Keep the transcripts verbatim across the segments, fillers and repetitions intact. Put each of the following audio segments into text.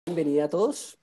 Bienvenida a todos.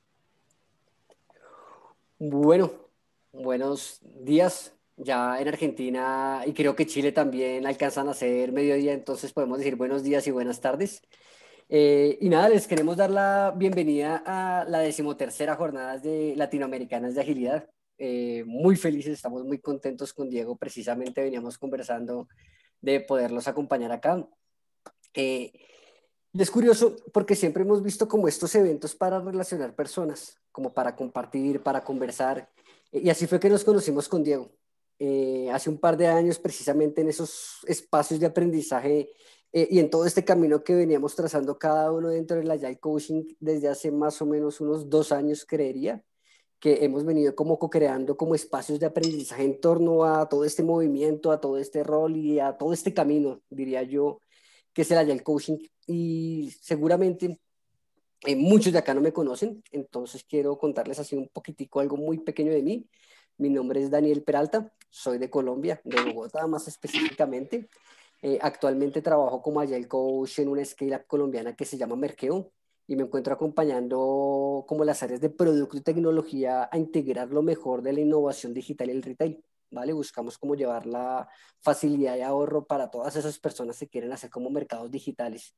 Bueno, buenos días. Ya en Argentina y creo que Chile también alcanzan a ser mediodía, entonces podemos decir buenos días y buenas tardes. Eh, y nada, les queremos dar la bienvenida a la decimotercera jornada de Latinoamericanas de Agilidad. Eh, muy felices, estamos muy contentos con Diego. Precisamente veníamos conversando de poderlos acompañar acá. Eh, y es curioso porque siempre hemos visto como estos eventos para relacionar personas, como para compartir, para conversar. Eh, Y así fue que nos conocimos con Diego. Eh, hace un par de años, precisamente en esos espacios de aprendizaje eh, y en todo este camino que veníamos trazando cada uno dentro del Agile Coaching desde hace más o menos unos dos años, creería, que hemos venido como co-creando como espacios de aprendizaje en torno a todo este movimiento, a todo este rol y a todo este camino, diría yo, que es el Agile Coaching. Y seguramente eh, muchos de acá no me conocen, entonces quiero contarles así un poquitico algo muy pequeño de mí. Mi nombre es Daniel Peralta, soy de Colombia, de Bogotá más específicamente. Eh, actualmente trabajo como Agile Coach en una scale-up colombiana que se llama Merkeo y me encuentro acompañando como las áreas de producto y tecnología a integrar lo mejor de la innovación digital y el retail. ¿Vale? Buscamos cómo llevar la facilidad de ahorro para todas esas personas que quieren hacer como mercados digitales.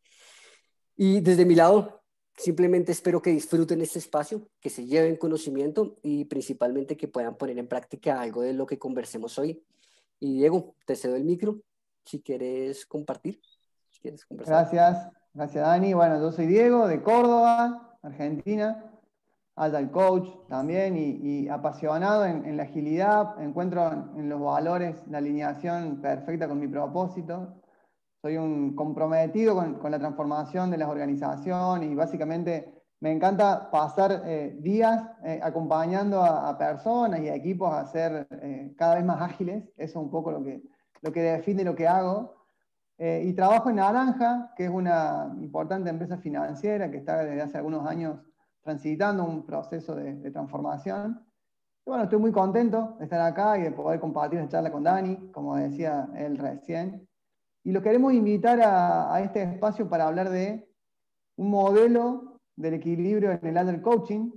Y desde mi lado, simplemente espero que disfruten este espacio, que se lleven conocimiento y principalmente que puedan poner en práctica algo de lo que conversemos hoy. Y Diego, te cedo el micro si quieres compartir, si quieres conversar. Gracias, gracias Dani. Bueno, yo soy Diego de Córdoba, Argentina, Agile Coach también y, y apasionado en, en la agilidad. Encuentro en, en los valores la alineación perfecta con mi propósito. Soy un comprometido con, con la transformación de las organizaciones y básicamente me encanta pasar eh, días eh, acompañando a, a personas y a equipos a ser eh, cada vez más ágiles. Eso es un poco lo que, lo que define lo que hago. Eh, y trabajo en Naranja, que es una importante empresa financiera que está desde hace algunos años transitando un proceso de, de transformación. Y bueno, estoy muy contento de estar acá y de poder compartir esta charla con Dani, como decía él recién. Y lo queremos invitar a, a este espacio para hablar de un modelo del equilibrio en el Agile Coaching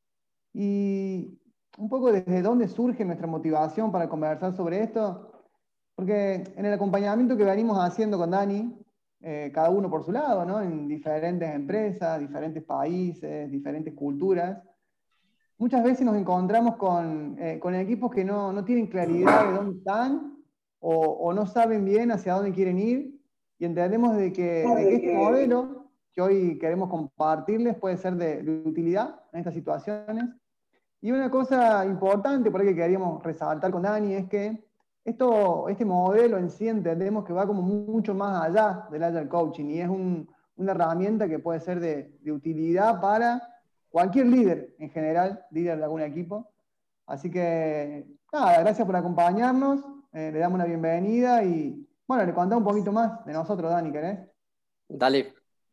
y un poco desde dónde surge nuestra motivación para conversar sobre esto. Porque en el acompañamiento que venimos haciendo con Dani, eh, cada uno por su lado, ¿no? En diferentes empresas, diferentes países, diferentes culturas, muchas veces nos encontramos con, eh, con equipos que no, no tienen claridad de dónde están o, o no saben bien hacia dónde quieren ir y entendemos de que, de que este modelo que hoy queremos compartirles puede ser de, de utilidad en estas situaciones. Y una cosa importante por ahí que queríamos resaltar con Dani es que esto, este modelo en sí entendemos que va como mucho más allá del Agile Coaching y es un, una herramienta que puede ser de, de utilidad para cualquier líder en general, líder de algún equipo. Así que, nada, gracias por acompañarnos, eh, le damos una bienvenida y, bueno, le contamos un poquito más de nosotros, Dani, ¿querés? Dale.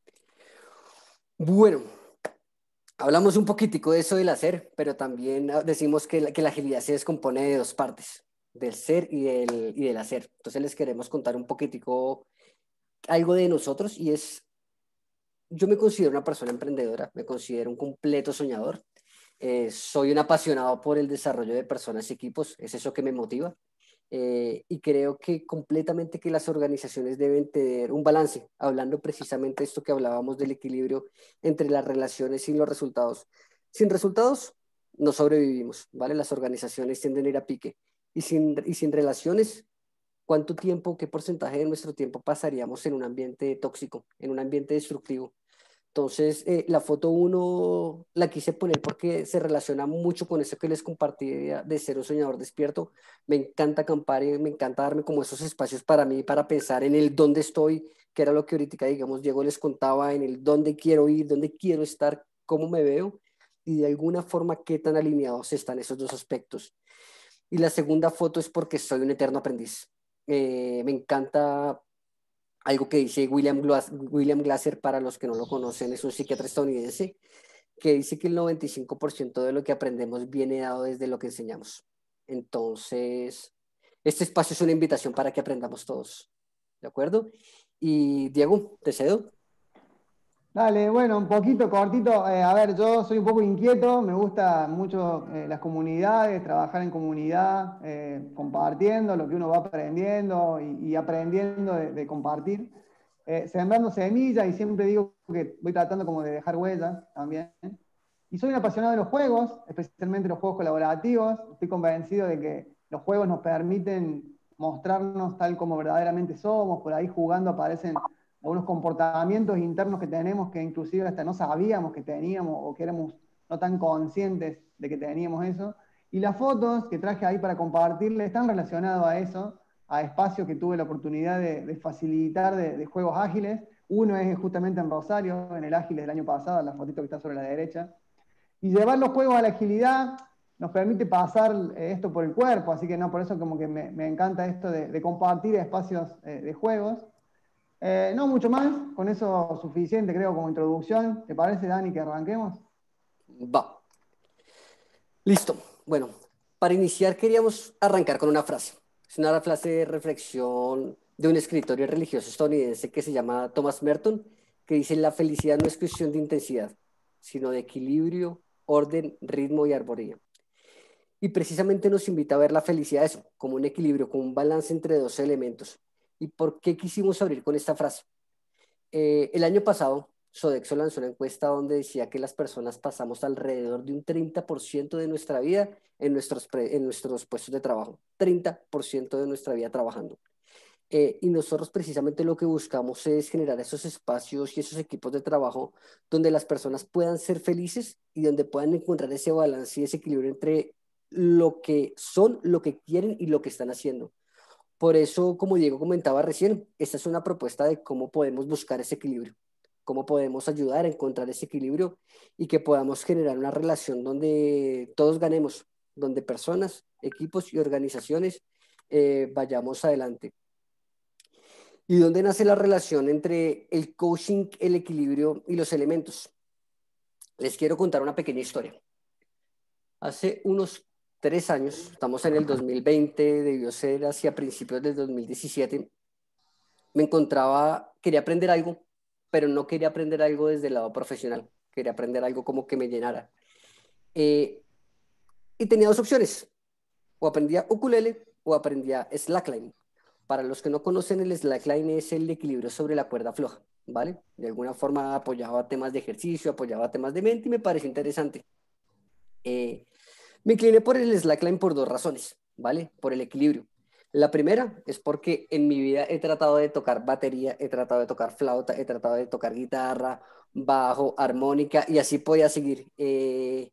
Bueno, hablamos un poquitico de eso del hacer, pero también ah, decimos que la, que la agilidad se descompone de dos partes, del ser y del, y del hacer. Entonces les queremos contar un poquitico algo de nosotros y es, yo me considero una persona emprendedora, me considero un completo soñador. Eh, soy un apasionado por el desarrollo de personas y equipos, es eso que me motiva. Eh, y creo que completamente que las organizaciones deben tener un balance, hablando precisamente de esto que hablábamos del equilibrio entre las relaciones y los resultados. Sin resultados, no sobrevivimos, ¿vale? Las organizaciones tienden a ir a pique. Y sin, y sin relaciones, ¿cuánto tiempo, qué porcentaje de nuestro tiempo pasaríamos en un ambiente tóxico, en un ambiente destructivo? Entonces, eh, la foto uno la quise poner porque se relaciona mucho con eso que les compartí de, de ser un soñador despierto. Me encanta acampar y me encanta darme como esos espacios para mí, para pensar en el dónde estoy, que era lo que ahorita, digamos, Diego les contaba, en el dónde quiero ir, dónde quiero estar, cómo me veo y de alguna forma qué tan alineados están esos dos aspectos. Y la segunda foto es porque soy un eterno aprendiz. Eh, me encanta algo que dice William, Glas William Glasser, para los que no lo conocen, es un psiquiatra estadounidense, que dice que el noventa y cinco por ciento de lo que aprendemos viene dado desde lo que enseñamos. Entonces, este espacio es una invitación para que aprendamos todos. ¿De acuerdo? Y Diego, te cedo. Dale, bueno, un poquito cortito. Eh, a ver, yo soy un poco inquieto, me gusta mucho eh, las comunidades, trabajar en comunidad, eh, compartiendo lo que uno va aprendiendo y, y aprendiendo de, de compartir, eh, sembrando semillas y siempre digo que voy tratando como de dejar huellas también. Y soy un apasionado de los juegos, especialmente los juegos colaborativos. Estoy convencido de que los juegos nos permiten mostrarnos tal como verdaderamente somos, por ahí jugando aparecen algunos comportamientos internos que tenemos que inclusive hasta no sabíamos que teníamos o que éramos no tan conscientes de que teníamos eso. Y las fotos que traje ahí para compartirles están relacionadas a eso, a espacios que tuve la oportunidad de, de facilitar de, de juegos ágiles. Uno es justamente en Rosario, en el Ágiles del año pasado, la fotito que está sobre la derecha. Y llevar los juegos a la agilidad nos permite pasar eh, esto por el cuerpo, así que no, por eso como que me, me encanta esto de, de compartir espacios eh, de juegos. Eh, no mucho más, con eso suficiente creo como introducción. ¿Te parece, Dani, que arranquemos? Va, listo. Bueno, para iniciar queríamos arrancar con una frase. Es una frase de reflexión de un escritor y religioso estadounidense que se llama Thomas Merton, que dice, la felicidad no es cuestión de intensidad, sino de equilibrio, orden, ritmo y armonía. Y precisamente nos invita a ver la felicidad eso, como un equilibrio, como un balance entre dos elementos. ¿Y por qué quisimos abrir con esta frase? Eh, el año pasado, Sodexo lanzó una encuesta donde decía que las personas pasamos alrededor de un treinta por ciento de nuestra vida en nuestros, pre, en nuestros puestos de trabajo. treinta por ciento de nuestra vida trabajando. Eh, y nosotros precisamente lo que buscamos es generar esos espacios y esos equipos de trabajo donde las personas puedan ser felices y donde puedan encontrar ese balance y ese equilibrio entre lo que son, lo que quieren y lo que están haciendo. Por eso, como Diego comentaba recién, esta es una propuesta de cómo podemos buscar ese equilibrio, cómo podemos ayudar a encontrar ese equilibrio y que podamos generar una relación donde todos ganemos, donde personas, equipos y organizaciones eh, vayamos adelante. ¿Y dónde nace la relación entre el coaching, el equilibrio y los elementos? Les quiero contar una pequeña historia. Hace unos tres años, estamos en el dos mil veinte, debió ser hacia principios del dos mil diecisiete, me encontraba, quería aprender algo, pero no quería aprender algo desde el lado profesional, quería aprender algo como que me llenara. Eh, y tenía dos opciones, o aprendía ukulele o aprendía slackline. Para los que no conocen, el slackline es el equilibrio sobre la cuerda floja, ¿vale? De alguna forma apoyaba temas de ejercicio, apoyaba temas de mente y me pareció interesante. Eh, Me incliné por el slackline por dos razones, ¿vale? Por el equilibrio. La primera es porque en mi vida he tratado de tocar batería, he tratado de tocar flauta, he tratado de tocar guitarra, bajo, armónica y así podía seguir. Eh,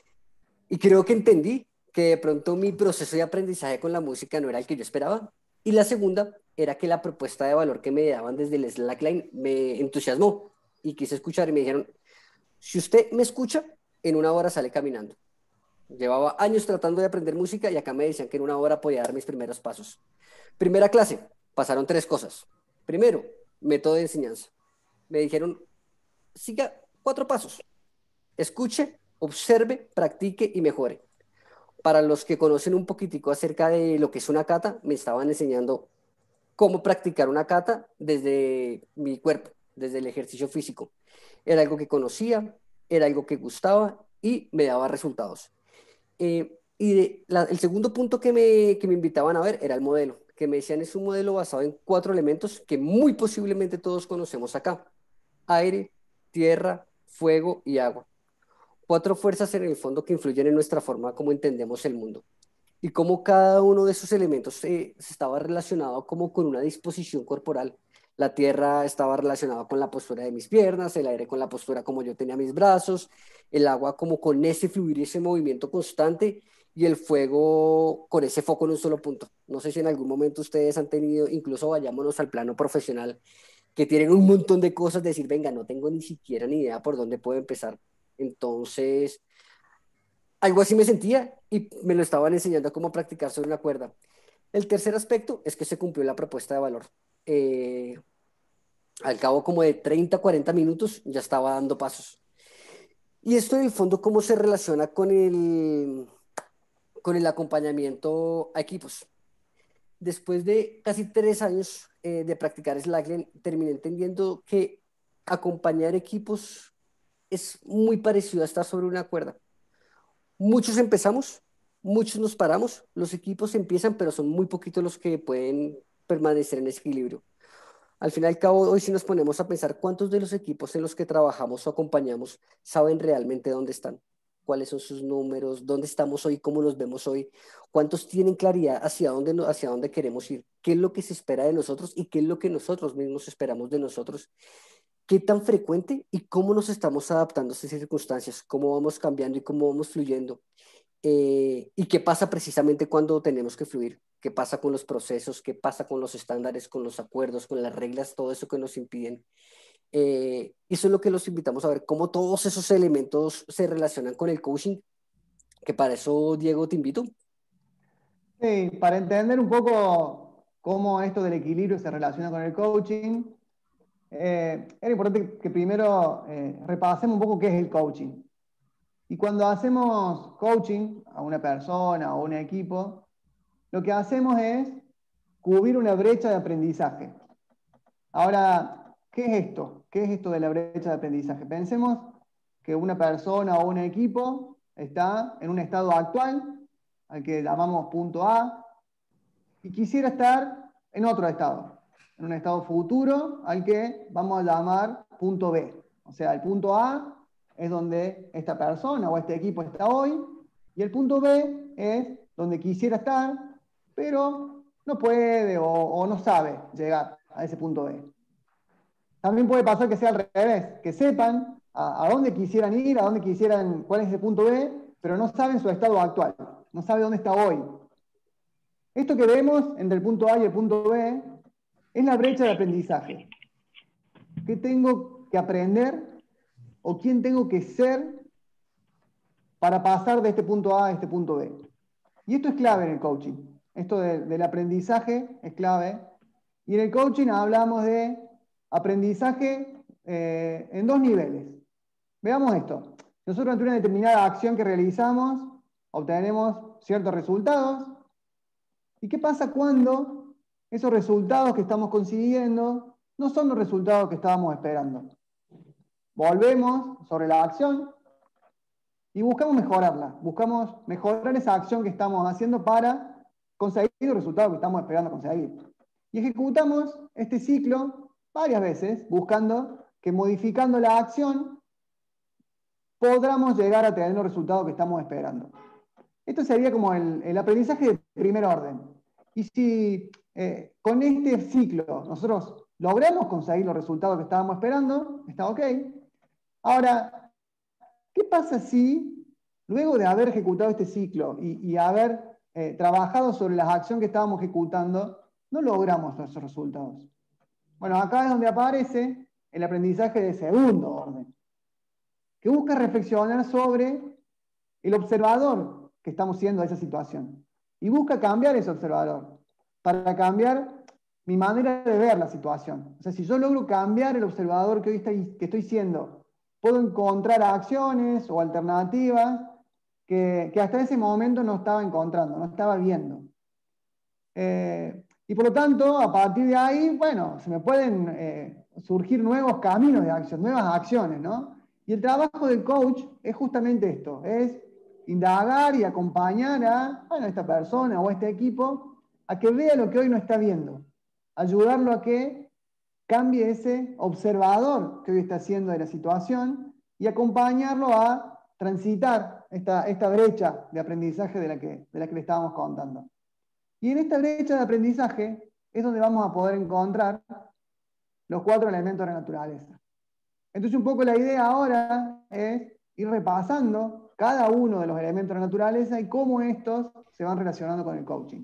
y creo que entendí que de pronto mi proceso de aprendizaje con la música no era el que yo esperaba. Y la segunda era que la propuesta de valor que me daban desde el slackline me entusiasmó y quise escuchar y me dijeron, si usted me escucha, en una hora sale caminando. Llevaba años tratando de aprender música y acá me decían que en una hora podía dar mis primeros pasos. Primera clase, pasaron tres cosas. Primero, método de enseñanza. Me dijeron, siga cuatro pasos. Escuche, observe, practique y mejore. Para los que conocen un poquitico acerca de lo que es una cata, me estaban enseñando cómo practicar una cata desde mi cuerpo, desde el ejercicio físico. Era algo que conocía, era algo que gustaba y me daba resultados. Eh, y de, la, el segundo punto que me, que me invitaban a ver era el modelo, que me decían es un modelo basado en cuatro elementos que muy posiblemente todos conocemos acá. Aire, tierra, fuego y agua. Cuatro fuerzas en el fondo que influyen en nuestra forma como entendemos el mundo. Y cómo cada uno de esos elementos eh, estaba relacionado como con una disposición corporal. La tierra estaba relacionada con la postura de mis piernas, el aire con la postura como yo tenía mis brazos, el agua como con ese fluir y ese movimiento constante y el fuego con ese foco en un solo punto. No sé si en algún momento ustedes han tenido, incluso vayámonos al plano profesional, que tienen un montón de cosas, de decir, venga, no tengo ni siquiera ni idea por dónde puedo empezar. Entonces, algo así me sentía y me lo estaban enseñando a cómo practicar sobre una cuerda. El tercer aspecto es que se cumplió la propuesta de valor. Eh, Al cabo como de treinta, cuarenta minutos ya estaba dando pasos. Y esto en el fondo, ¿cómo se relaciona con el, con el acompañamiento a equipos? Después de casi tres años eh, de practicar slackline, terminé entendiendo que acompañar equipos es muy parecido a estar sobre una cuerda. Muchos empezamos, muchos nos paramos, los equipos empiezan, pero son muy poquitos los que pueden permanecer en ese equilibrio. Al fin y al cabo, hoy si nos ponemos a pensar cuántos de los equipos en los que trabajamos o acompañamos saben realmente dónde están, cuáles son sus números, dónde estamos hoy, cómo nos vemos hoy, cuántos tienen claridad hacia dónde, no- hacia dónde queremos ir, qué es lo que se espera de nosotros y qué es lo que nosotros mismos esperamos de nosotros, qué tan frecuente y cómo nos estamos adaptando a esas circunstancias, cómo vamos cambiando y cómo vamos fluyendo. Eh, ¿y qué pasa precisamente cuando tenemos que fluir? ¿Qué pasa con los procesos? ¿Qué pasa con los estándares, con los acuerdos, con las reglas, todo eso que nos impiden? Eh, eso es lo que los invitamos a ver, cómo todos esos elementos se relacionan con el coaching, que para eso, Diego, te invito. Sí, para entender un poco cómo esto del equilibrio se relaciona con el coaching, eh, era importante que primero eh, repasemos un poco qué es el coaching. Y cuando hacemos coaching a una persona o a un equipo, lo que hacemos es cubrir una brecha de aprendizaje. Ahora, ¿qué es esto? ¿Qué es esto de la brecha de aprendizaje? Pensemos que una persona o un equipo está en un estado actual, al que llamamos punto A, y quisiera estar en otro estado, en un estado futuro, al que vamos a llamar punto B. O sea, el punto A es donde esta persona o este equipo está hoy, y el punto B es donde quisiera estar, pero no puede o, o no sabe llegar a ese punto B. También puede pasar que sea al revés, que sepan a, a dónde quisieran ir, a dónde quisieran, cuál es ese punto B, pero no saben su estado actual, no saben dónde está hoy. Esto que vemos entre el punto A y el punto B es la brecha de aprendizaje. ¿Qué tengo que aprender o quién tengo que ser para pasar de este punto A a este punto B? Y esto es clave en el coaching. Esto de, del aprendizaje es clave. Y en el coaching hablamos de aprendizaje eh, en dos niveles. Veamos esto. Nosotros ante una determinada acción que realizamos, obtenemos ciertos resultados. ¿Y qué pasa cuando esos resultados que estamos consiguiendo no son los resultados que estábamos esperando? Volvemos sobre la acción y buscamos mejorarla. Buscamos mejorar esa acción que estamos haciendo para conseguir el resultado que estamos esperando conseguir. Y ejecutamos este ciclo varias veces, buscando que modificando la acción podamos llegar a tener los resultados que estamos esperando. Esto sería como el, el aprendizaje de primer orden. Y si eh, con este ciclo nosotros logramos conseguir los resultados que estábamos esperando, está ok. Ahora, ¿qué pasa si luego de haber ejecutado este ciclo y, y haber eh, trabajado sobre las acciones que estábamos ejecutando, no logramos esos resultados? Bueno, acá es donde aparece el aprendizaje de segundo orden, que busca reflexionar sobre el observador que estamos siendo de esa situación. Y busca cambiar ese observador para cambiar mi manera de ver la situación. O sea, si yo logro cambiar el observador que hoy estoy, que estoy siendo, puedo encontrar acciones o alternativas que, que hasta ese momento no estaba encontrando, no estaba viendo. Eh, y por lo tanto, a partir de ahí, bueno, se me pueden eh, surgir nuevos caminos de acción, nuevas acciones, ¿no? Y el trabajo del coach es justamente esto, es indagar y acompañar a, bueno, a esta persona o a este equipo a que vea lo que hoy no está viendo, ayudarlo a que cambie ese observador que hoy está haciendo de la situación y acompañarlo a transitar esta, esta brecha de aprendizaje de la, que, de la que le estábamos contando. Y en esta brecha de aprendizaje es donde vamos a poder encontrar los cuatro elementos de la naturaleza. Entonces, un poco la idea ahora es ir repasando cada uno de los elementos de la naturaleza y cómo estos se van relacionando con el coaching.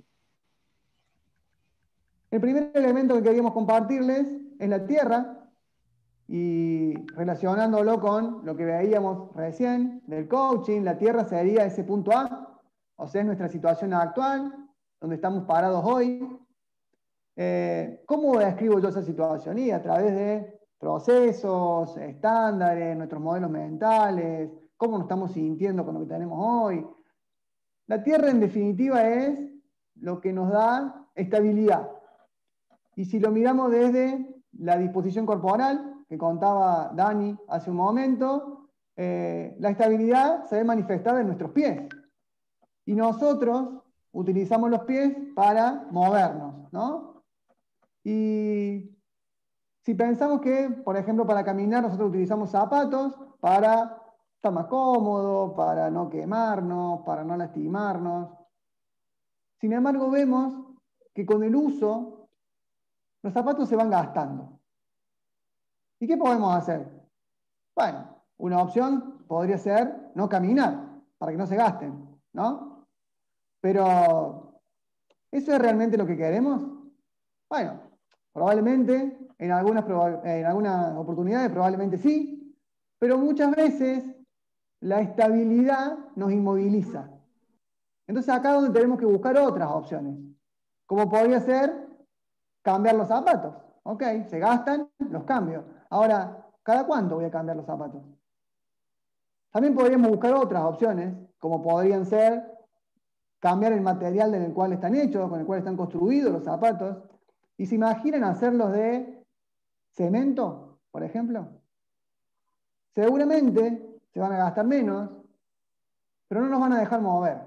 El primer elemento que queríamos compartirles es la tierra, y relacionándolo con lo que veíamos recién del coaching, la tierra sería ese punto A, o sea, es nuestra situación actual, donde estamos parados hoy. Eh, ¿Cómo describo yo esa situación? Y a través de procesos, estándares, nuestros modelos mentales, cómo nos estamos sintiendo con lo que tenemos hoy. La tierra, en definitiva, es lo que nos da estabilidad. Y si lo miramos desde la disposición corporal, que contaba Dani hace un momento, eh, la estabilidad se ve manifestada en nuestros pies. Y nosotros utilizamos los pies para movernos, ¿no? Y si pensamos que, por ejemplo, para caminar nosotros utilizamos zapatos para estar más cómodo, para no quemarnos, para no lastimarnos. Sin embargo, vemos que con el uso los zapatos se van gastando. ¿Y qué podemos hacer? Bueno, una opción podría ser no caminar, para que no se gasten, ¿no? Pero, ¿eso es realmente lo que queremos? Bueno, probablemente, en algunas, en algunas oportunidades probablemente sí, pero muchas veces la estabilidad nos inmoviliza. Entonces acá es donde tenemos que buscar otras opciones, como podría ser cambiar los zapatos. Ok, se gastan, los cambio. Ahora, ¿cada cuánto voy a cambiar los zapatos? También podríamos buscar otras opciones, como podrían ser cambiar el material en el cual están hechos, con el cual están construidos los zapatos. Y se imaginan hacerlos de cemento, por ejemplo. Seguramente se van a gastar menos, pero no nos van a dejar mover.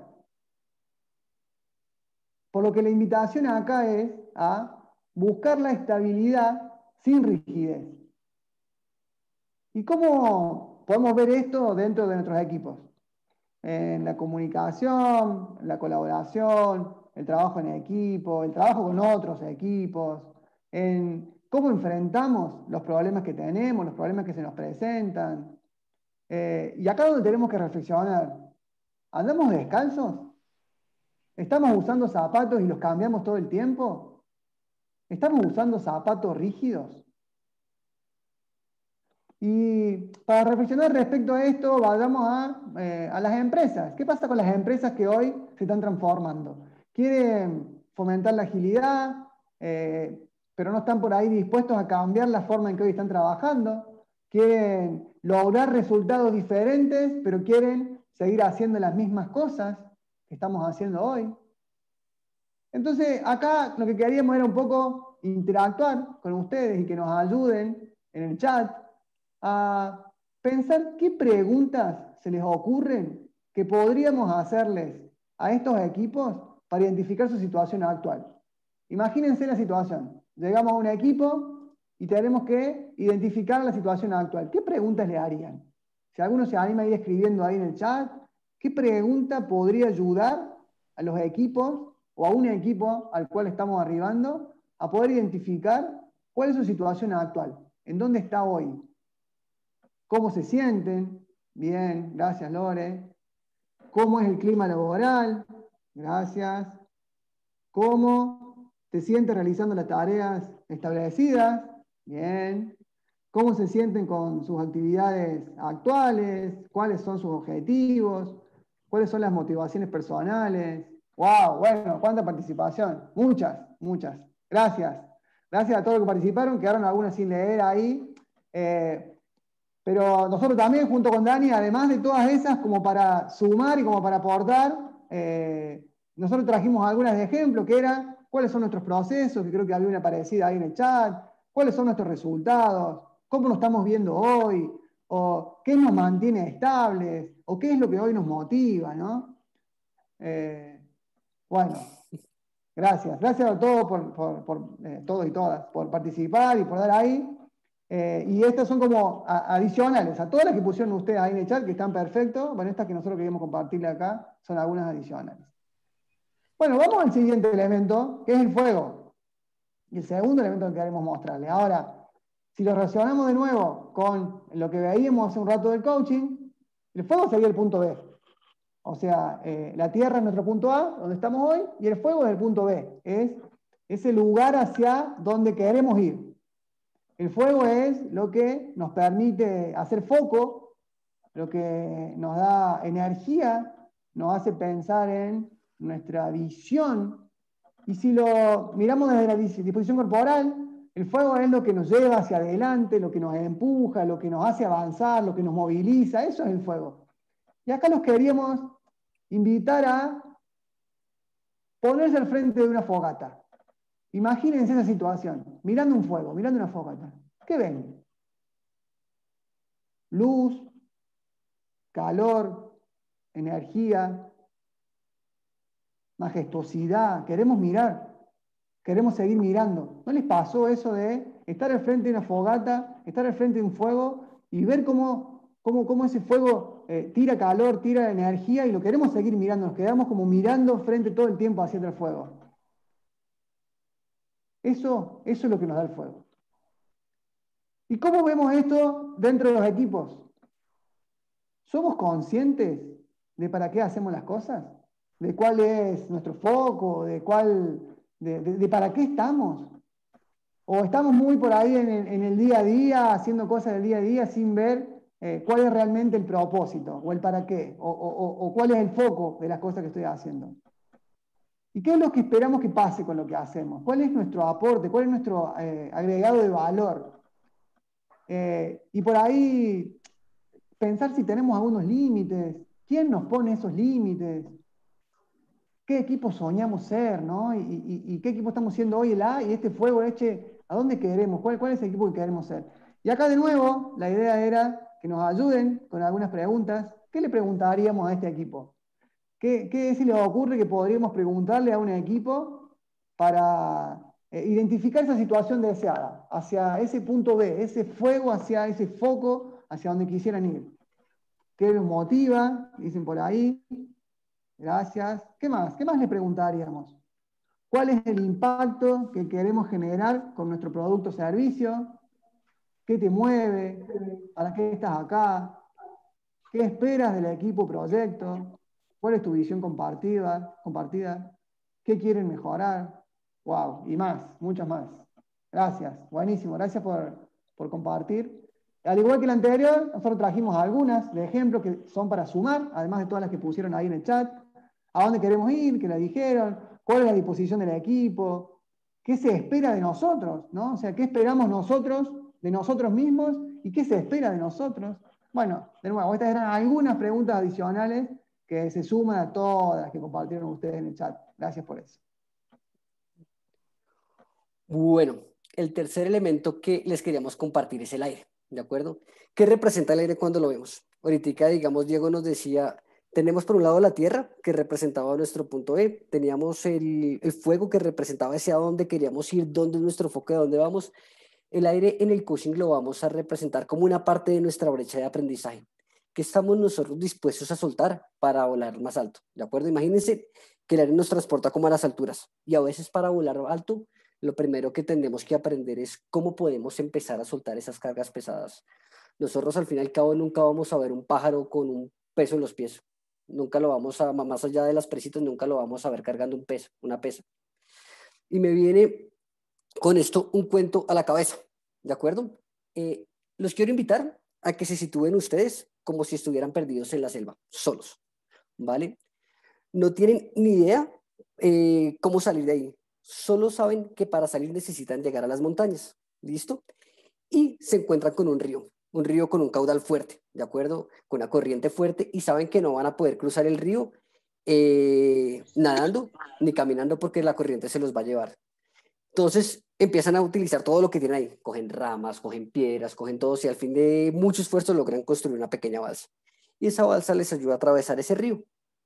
Por lo que la invitación acá es a buscar la estabilidad sin rigidez. ¿Y cómo podemos ver esto dentro de nuestros equipos? En la comunicación, la colaboración, el trabajo en equipo, el trabajo con otros equipos, en cómo enfrentamos los problemas que tenemos, los problemas que se nos presentan. Eh, y acá es donde tenemos que reflexionar. ¿Andamos descalzos? ¿Estamos usando zapatos y los cambiamos todo el tiempo? ¿Estamos usando zapatos rígidos? Y para reflexionar respecto a esto, vayamos a, eh, a las empresas. ¿Qué pasa con las empresas que hoy se están transformando? Quieren fomentar la agilidad, eh, pero no están por ahí dispuestos a cambiar la forma en que hoy están trabajando. Quieren lograr resultados diferentes, pero quieren seguir haciendo las mismas cosas que estamos haciendo hoy. Entonces, acá lo que queríamos era un poco interactuar con ustedes y que nos ayuden en el chat a pensar qué preguntas se les ocurren que podríamos hacerles a estos equipos para identificar su situación actual. Imagínense la situación. Llegamos a un equipo y tenemos que identificar la situación actual. ¿Qué preguntas le harían? Si alguno se anima a ir escribiendo ahí en el chat, ¿qué pregunta podría ayudar a los equipos o a un equipo al cual estamos arribando a poder identificar cuál es su situación actual? ¿En dónde está hoy? ¿Cómo se sienten? Bien, gracias Lore. ¿Cómo es el clima laboral? Gracias. ¿Cómo te sientes realizando las tareas establecidas? Bien. ¿Cómo se sienten con sus actividades actuales? ¿Cuáles son sus objetivos? ¿Cuáles son las motivaciones personales? ¡Wow! Bueno, cuánta participación. Muchas, muchas. Gracias. Gracias a todos los que participaron. Quedaron algunas sin leer ahí. Eh, Pero nosotros también, junto con Dani, además de todas esas, como para sumar y como para aportar, eh, nosotros trajimos algunas de ejemplo, que eran cuáles son nuestros procesos, que creo que había una parecida ahí en el chat, cuáles son nuestros resultados, cómo nos estamos viendo hoy, o qué nos mantiene estables, o qué es lo que hoy nos motiva, ¿no? Eh, bueno, gracias. Gracias a todos, por, por, por eh, todos y todas, por participar y por dar ahí. Eh, y estas son como a, adicionales a todas las que pusieron ustedes ahí en el chat, que están perfectos. Bueno, estas que nosotros queríamos compartirle acá son algunas adicionales. Bueno, vamos al siguiente elemento, que es el fuego. Y el segundo elemento que queremos mostrarle. Ahora, si lo relacionamos de nuevo con lo que veíamos hace un rato del coaching, el fuego sería el punto B. O sea, eh, la Tierra es nuestro punto A, donde estamos hoy, y el fuego es el punto B. Es ese lugar hacia donde queremos ir. El fuego es lo que nos permite hacer foco, lo que nos da energía, nos hace pensar en nuestra visión. Y si lo miramos desde la disposición corporal, el fuego es lo que nos lleva hacia adelante, lo que nos empuja, lo que nos hace avanzar, lo que nos moviliza. Eso es el fuego. Y acá los queríamos invitar a ponerse al frente de una fogata. Imagínense esa situación, mirando un fuego, mirando una fogata. ¿Qué ven? luz, calor, energía, majestuosidad. Queremos mirar, queremos seguir mirando. ¿No les pasó eso de estar al frente de una fogata, estar al frente de un fuego y ver cómo, cómo, cómo ese fuego eh, tira calor, tira energía y lo queremos seguir mirando? Nos quedamos como mirando frente todo el tiempo hacia el fuego. Eso, eso es lo que nos da el fuego. ¿Y cómo vemos esto dentro de los equipos? ¿Somos conscientes de para qué hacemos las cosas? ¿De cuál es nuestro foco? ¿De cuál, de, de, de para qué estamos? ¿O estamos muy por ahí en el, en el día a día, haciendo cosas del día a día sin ver eh, cuál es realmente el propósito o el para qué? O, o, o cuál es el foco de las cosas que estoy haciendo. ¿Y qué es lo que esperamos que pase con lo que hacemos? ¿Cuál es nuestro aporte? ¿Cuál es nuestro eh, agregado de valor? Eh, y por ahí pensar si tenemos algunos límites. ¿Quién nos pone esos límites? ¿Qué equipo soñamos ser, ¿no? ¿Y, y, y qué equipo estamos siendo hoy el A? Y este fuego, este, ¿a dónde queremos? ¿Cuál, ¿Cuál es el equipo que queremos ser? Y acá de nuevo, la idea era que nos ayuden con algunas preguntas. ¿Qué le preguntaríamos a este equipo? ¿Qué, qué se les ocurre que podríamos preguntarle a un equipo para eh, identificar esa situación deseada, hacia ese punto B, ese fuego, hacia ese foco, hacia donde quisieran ir? ¿Qué los motiva? Dicen por ahí. Gracias. ¿Qué más? ¿Qué más le preguntaríamos? ¿Cuál es el impacto que queremos generar con nuestro producto o servicio? ¿Qué te mueve? ¿Para qué estás acá? ¿Qué esperas del equipo proyecto? ¿Cuál es tu visión compartida? compartida? ¿Qué quieren mejorar? Wow, y más, muchas más. Gracias, buenísimo, gracias por, por compartir. Al igual que la anterior, nosotros trajimos algunas de ejemplos que son para sumar, además de todas las que pusieron ahí en el chat. ¿A dónde queremos ir? ¿Qué la dijeron? ¿Cuál es la disposición del equipo? ¿Qué se espera de nosotros? ¿No? O sea, ¿qué esperamos nosotros de nosotros mismos y qué se espera de nosotros? Bueno, de nuevo, estas eran algunas preguntas adicionales que se suman a todas las que compartieron ustedes en el chat. Gracias por eso. Bueno, el tercer elemento que les queríamos compartir es el aire, ¿de acuerdo? ¿Qué representa el aire cuando lo vemos? Ahorita, digamos, Diego nos decía, tenemos por un lado la tierra, que representaba nuestro punto E, teníamos el, el fuego que representaba hacia dónde queríamos ir, dónde es nuestro foco, de dónde vamos. El aire en el coaching lo vamos a representar como una parte de nuestra brecha de aprendizaje, que estamos nosotros dispuestos a soltar para volar más alto, ¿de acuerdo? Imagínense que el aire nos transporta como a las alturas y a veces para volar alto lo primero que tenemos que aprender es cómo podemos empezar a soltar esas cargas pesadas. Nosotros al fin y al cabo nunca vamos a ver un pájaro con un peso en los pies, nunca lo vamos a, más allá de las presitas, nunca lo vamos a ver cargando un peso, una pesa. Y me viene con esto un cuento a la cabeza, ¿de acuerdo? Eh, los quiero invitar a que se sitúen ustedes como si estuvieran perdidos en la selva, solos, ¿vale? No tienen ni idea eh, cómo salir de ahí. Solo saben que para salir necesitan llegar a las montañas, ¿listo? Y se encuentran con un río, un río con un caudal fuerte, ¿de acuerdo? Con una corriente fuerte y saben que no van a poder cruzar el río eh, nadando ni caminando porque la corriente se los va a llevar. Entonces empiezan a utilizar todo lo que tienen ahí. Cogen ramas, cogen piedras, cogen todo y al fin de mucho esfuerzo logran construir una pequeña balsa. Y esa balsa les ayuda a atravesar ese río.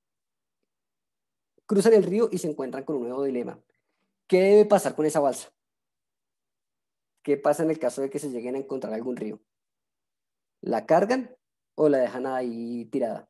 Cruzan el río y se encuentran con un nuevo dilema. ¿Qué debe pasar con esa balsa? ¿Qué pasa en el caso de que se lleguen a encontrar algún río? ¿La cargan o la dejan ahí tirada?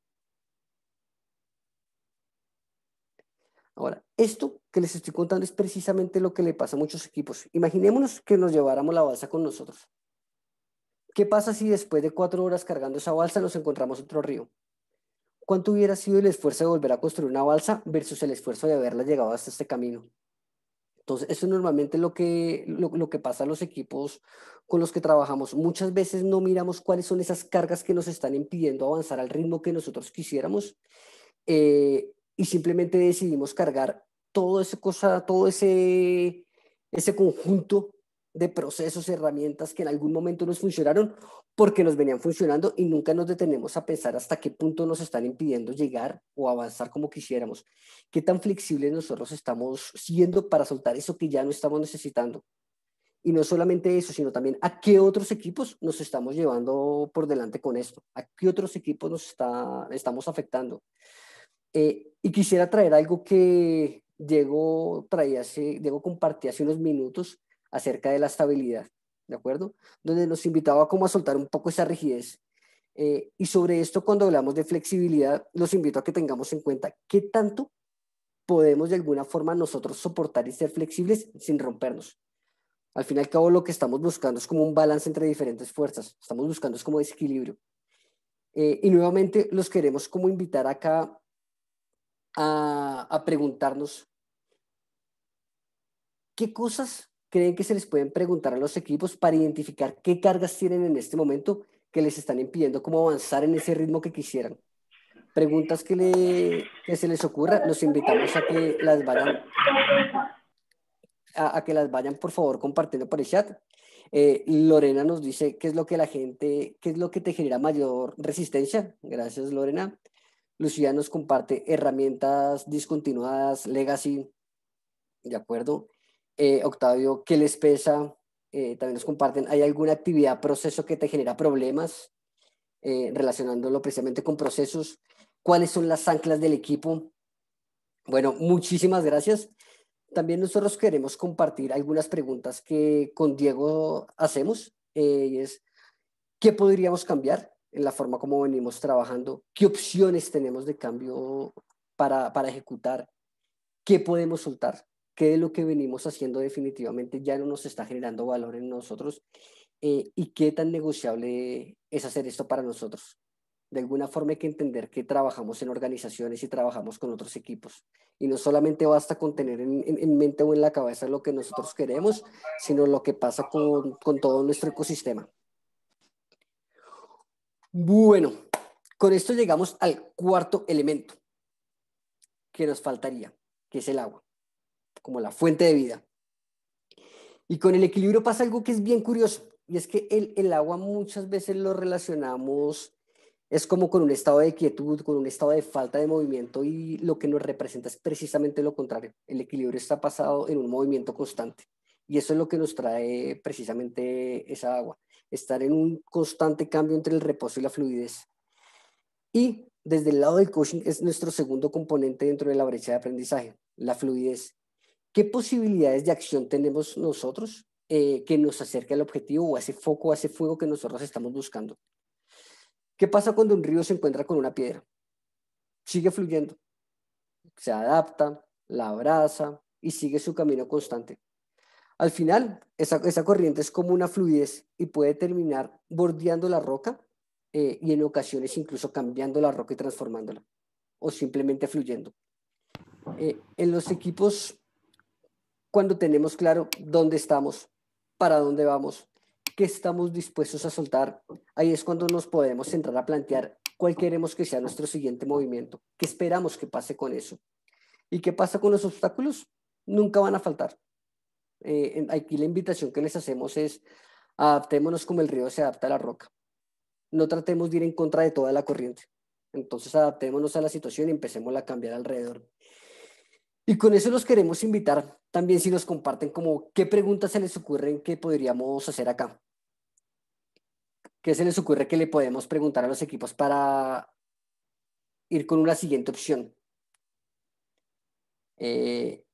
Ahora, esto que les estoy contando es precisamente lo que le pasa a muchos equipos. Imaginémonos que nos lleváramos la balsa con nosotros. ¿Qué pasa si después de cuatro horas cargando esa balsa nos encontramos otro río? ¿Cuánto hubiera sido el esfuerzo de volver a construir una balsa versus el esfuerzo de haberla llegado hasta este camino? Entonces, eso normalmente es lo que, lo, lo que pasa a los equipos con los que trabajamos. Muchas veces no miramos cuáles son esas cargas que nos están impidiendo avanzar al ritmo que nosotros quisiéramos eh, y simplemente decidimos cargar todo ese cosa, todo ese, ese conjunto de procesos, herramientas que en algún momento nos funcionaron porque nos venían funcionando y nunca nos detenemos a pensar hasta qué punto nos están impidiendo llegar o avanzar como quisiéramos. Qué tan flexibles nosotros estamos siendo para soltar eso que ya no estamos necesitando. Y no solamente eso, sino también a qué otros equipos nos estamos llevando por delante con esto, a qué otros equipos nos está, estamos afectando. Eh, y quisiera traer algo que Diego, traía hace, Diego compartía hace unos minutos acerca de la estabilidad, ¿de acuerdo? Donde nos invitaba como a soltar un poco esa rigidez. Eh, y sobre esto, cuando hablamos de flexibilidad, los invito a que tengamos en cuenta qué tanto podemos de alguna forma nosotros soportar y ser flexibles sin rompernos. Al fin y al cabo, lo que estamos buscando es como un balance entre diferentes fuerzas. Estamos buscando es como desequilibrio. Eh, y nuevamente los queremos como invitar acá a, a preguntarnos qué cosas creen que se les pueden preguntar a los equipos para identificar qué cargas tienen en este momento que les están impidiendo como avanzar en ese ritmo que quisieran. Preguntas que, le, que se les ocurra, los invitamos a que las vayan a, a que las vayan por favor compartiendo por el chat. Eh, Lorena nos dice qué es lo que la gente, qué es lo que te genera mayor resistencia. Gracias, Lorena. Lucía nos comparte herramientas discontinuadas, legacy, de acuerdo. Eh, Octavio, ¿qué les pesa? Eh, también nos comparten, ¿hay alguna actividad, proceso que te genera problemas? Eh, relacionándolo precisamente con procesos. ¿Cuáles son las anclas del equipo? Bueno, muchísimas gracias. También nosotros queremos compartir algunas preguntas que con Diego hacemos. Eh, y es, ¿qué podríamos cambiar en la forma como venimos trabajando? ¿Qué opciones tenemos de cambio para, para ejecutar? ¿Qué podemos soltar? ¿Qué de lo que venimos haciendo definitivamente ya no nos está generando valor en nosotros? Eh, ¿y qué tan negociable es hacer esto para nosotros? De alguna forma hay que entender que trabajamos en organizaciones y trabajamos con otros equipos. Y no solamente basta con tener en, en, en mente o en la cabeza lo que nosotros queremos, sino lo que pasa con, con todo nuestro ecosistema. Bueno, con esto llegamos al cuarto elemento que nos faltaría, que es el agua, como la fuente de vida. Y con el equilibrio pasa algo que es bien curioso, y es que el, el agua muchas veces lo relacionamos, es como con un estado de quietud, con un estado de falta de movimiento, y lo que nos representa es precisamente lo contrario. El equilibrio está basado en un movimiento constante, y eso es lo que nos trae precisamente esa agua, estar en un constante cambio entre el reposo y la fluidez. Y desde el lado del coaching es nuestro segundo componente dentro de la brecha de aprendizaje, la fluidez. ¿Qué posibilidades de acción tenemos nosotros eh, que nos acerque al objetivo o a ese foco, a ese fuego que nosotros estamos buscando? ¿Qué pasa cuando un río se encuentra con una piedra? Sigue fluyendo, se adapta, la abraza y sigue su camino constante. Al final, esa, esa corriente es como una fluidez y puede terminar bordeando la roca eh, y en ocasiones incluso cambiando la roca y transformándola o simplemente fluyendo. Eh, en los equipos, cuando tenemos claro dónde estamos, para dónde vamos, qué estamos dispuestos a soltar, ahí es cuando nos podemos centrar a plantear cuál queremos que sea nuestro siguiente movimiento, qué esperamos que pase con eso. ¿Y qué pasa con los obstáculos? Nunca van a faltar. Eh, aquí la invitación que les hacemos es adaptémonos como el río se adapta a la roca. No tratemos de ir en contra de toda la corriente. Entonces adaptémonos a la situación y empecemos a cambiar alrededor. Y con eso los queremos invitar también si nos comparten como qué preguntas se les ocurren que podríamos hacer acá. ¿Qué se les ocurre que le podemos preguntar a los equipos para ir con una siguiente opción? Eh,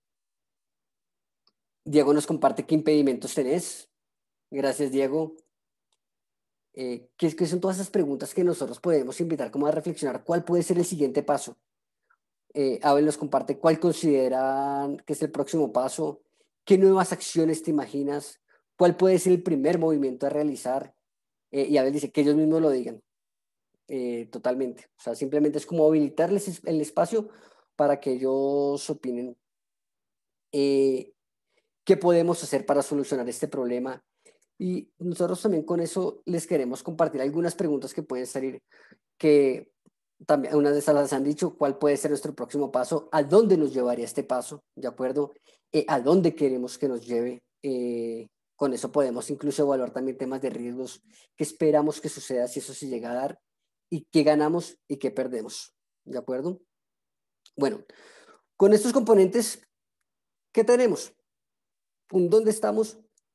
Diego nos comparte qué impedimentos tenés. Gracias, Diego. Eh, ¿qué, ¿Qué son todas esas preguntas que nosotros podemos invitar como a reflexionar? ¿Cuál puede ser el siguiente paso? Eh, Abel nos comparte cuál consideran que es el próximo paso, qué nuevas acciones te imaginas, cuál puede ser el primer movimiento a realizar. Eh, y Abel dice que ellos mismos lo digan eh, totalmente. O sea, simplemente es como habilitarles el espacio para que ellos opinen eh, qué podemos hacer para solucionar este problema. Y nosotros también con eso les queremos compartir algunas preguntas que pueden salir, que también unas de esas las han dicho, cuál puede ser nuestro próximo paso, a dónde nos llevaría este paso, ¿de acuerdo? Eh, a dónde queremos que nos lleve. Eh, con eso podemos incluso evaluar también temas de riesgos, qué esperamos que suceda si eso se llega a dar y qué ganamos y qué perdemos, ¿de acuerdo? Bueno, con estos componentes, ¿qué tenemos? Un dónde estamos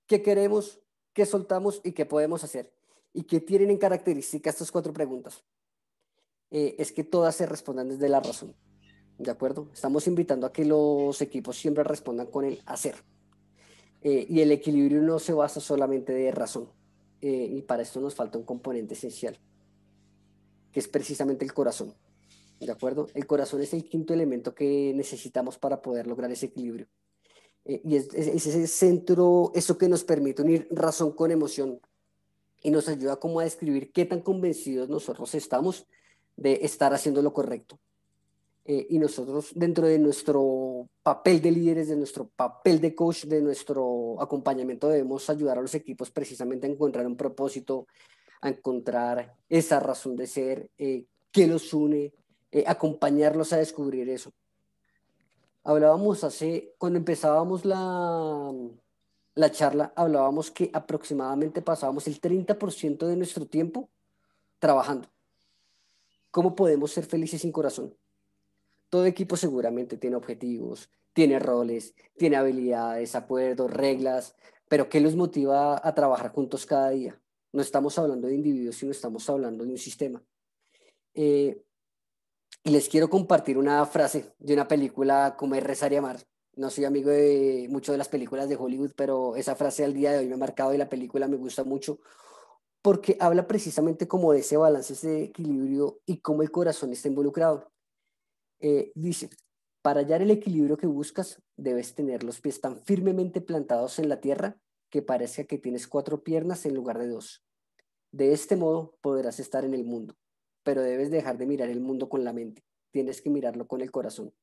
¿Qué queremos? ¿Qué soltamos? ¿Y qué podemos hacer? ¿Y qué tienen en característica estas cuatro preguntas? Eh, es que todas se respondan desde la razón. ¿De acuerdo? Estamos invitando a que los equipos siempre respondan con el hacer. Eh, y el equilibrio no se basa solamente de razón. Eh, y para esto nos falta un componente esencial, que es precisamente el corazón. ¿De acuerdo? El corazón es el quinto elemento que necesitamos para poder lograr ese equilibrio. Eh, y es, es, es ese centro, eso que nos permite unir razón con emoción y nos ayuda como a describir qué tan convencidos nosotros estamos de estar haciendo lo correcto. Eh, y nosotros dentro de nuestro papel de líderes, de nuestro papel de coach, de nuestro acompañamiento, debemos ayudar a los equipos precisamente a encontrar un propósito, a encontrar esa razón de ser, eh, qué los une, eh, acompañarlos a descubrir eso. Hablábamos hace, cuando empezábamos la, la charla, hablábamos que aproximadamente pasábamos el treinta por ciento de nuestro tiempo trabajando. ¿Cómo podemos ser felices sin corazón? Todo equipo seguramente tiene objetivos, tiene roles, tiene habilidades, acuerdos, reglas, pero ¿qué los motiva a trabajar juntos cada día? No estamos hablando de individuos, sino estamos hablando de un sistema. Eh, y les quiero compartir una frase de una película como es Rezar y Amar. No soy amigo de mucho de las películas de Hollywood, pero esa frase al día de hoy me ha marcado y la película me gusta mucho porque habla precisamente como de ese balance, ese equilibrio y cómo el corazón está involucrado. Eh, dice, para hallar el equilibrio que buscas, debes tener los pies tan firmemente plantados en la tierra que parezca que tienes cuatro piernas en lugar de dos. De este modo podrás estar en el mundo, pero debes dejar de mirar el mundo con la mente. Tienes que mirarlo con el corazón.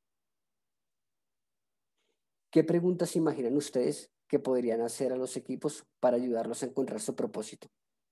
¿Qué preguntas imaginan ustedes que podrían hacer a los equipos para ayudarlos a encontrar su propósito?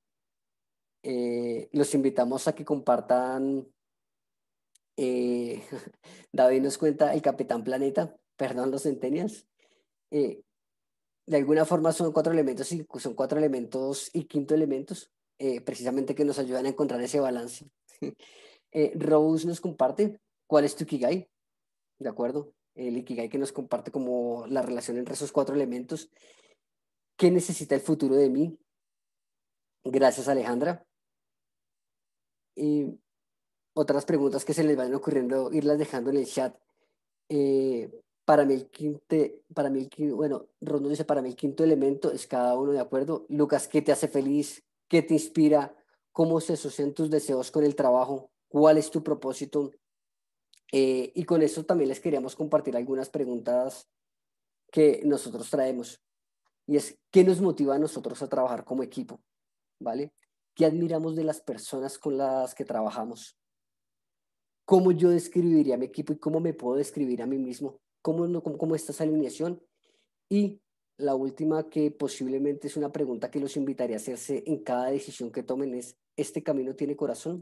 Eh, los invitamos a que compartan. Eh, David nos cuenta el Capitán Planeta, perdón, los Centennials. Eh, de alguna forma son cuatro elementos y son cuatro elementos y quinto elementos, eh, precisamente que nos ayudan a encontrar ese balance. Eh, Rose nos comparte cuál es tu Ikigai, ¿de acuerdo? El Ikigai que nos comparte como la relación entre esos cuatro elementos. ¿Qué necesita el futuro de mí? Gracias, Alejandra. Y otras preguntas que se les vayan ocurriendo, irlas dejando en el chat. Eh, para mí el quinto, para mí el quinto, bueno, Rondo dice, para mí el quinto elemento es cada uno de acuerdo. Lucas, ¿qué te hace feliz? ¿Qué te inspira? ¿Cómo se asocian tus deseos con el trabajo? ¿Cuál es tu propósito? Eh, y con eso también les queríamos compartir algunas preguntas que nosotros traemos. Y es, ¿qué nos motiva a nosotros a trabajar como equipo? ¿Vale? ¿Qué admiramos de las personas con las que trabajamos? ¿Cómo yo describiría a mi equipo y cómo me puedo describir a mí mismo? ¿Cómo, no- cómo, cómo está esa alineación? Y la última, que posiblemente es una pregunta que los invitaría a hacerse en cada decisión que tomen, es, ¿este camino tiene corazón?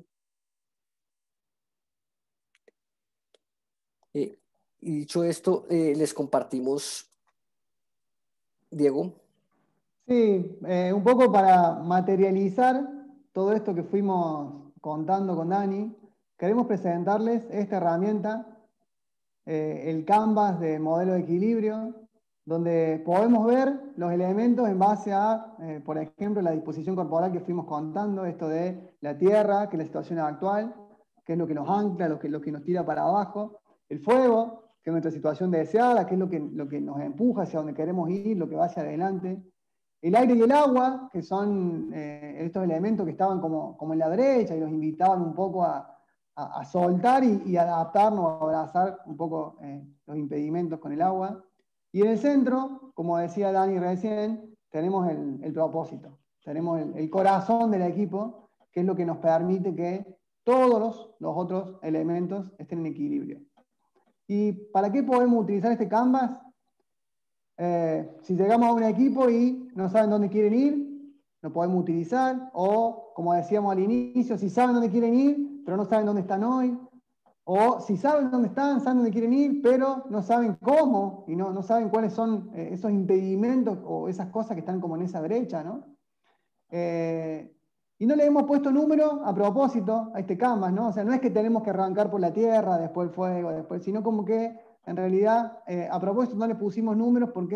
Eh, y dicho esto, eh, les compartimos, Diego. Sí, eh, un poco para materializar todo esto que fuimos contando con Dani, queremos presentarles esta herramienta, eh, el Canvas de modelo de equilibrio, donde podemos ver los elementos en base a, eh, por ejemplo, la disposición corporal que fuimos contando, esto de la tierra, que es la situación actual, que es lo que nos ancla, lo que, lo que nos tira para abajo, el fuego, que es nuestra situación deseada, que es lo que, lo que nos empuja hacia donde queremos ir, lo que va hacia adelante. El aire y el agua, que son eh, estos elementos que estaban como, como en la derecha y nos invitaban un poco a, a, a soltar y, y adaptarnos, a abrazar un poco eh, los impedimentos con el agua. Y en el centro, como decía Dani recién, tenemos el, el propósito, tenemos el, el corazón del equipo, que es lo que nos permite que todos los, los otros elementos estén en equilibrio. ¿Y para qué podemos utilizar este Canvas? Eh, si llegamos a un equipo y no saben dónde quieren ir, lo podemos utilizar. O, como decíamos al inicio, si saben dónde quieren ir, pero no saben dónde están hoy. O si saben dónde están, saben dónde quieren ir, pero no saben cómo y no, no saben cuáles son eh, esos impedimentos o esas cosas que están como en esa brecha, ¿no? Eh, y no le hemos puesto número a propósito a este Canvas, ¿no? O sea, no es que tenemos que arrancar por la tierra, después el fuego, después, sino como que en realidad eh, a propósito no le pusimos números porque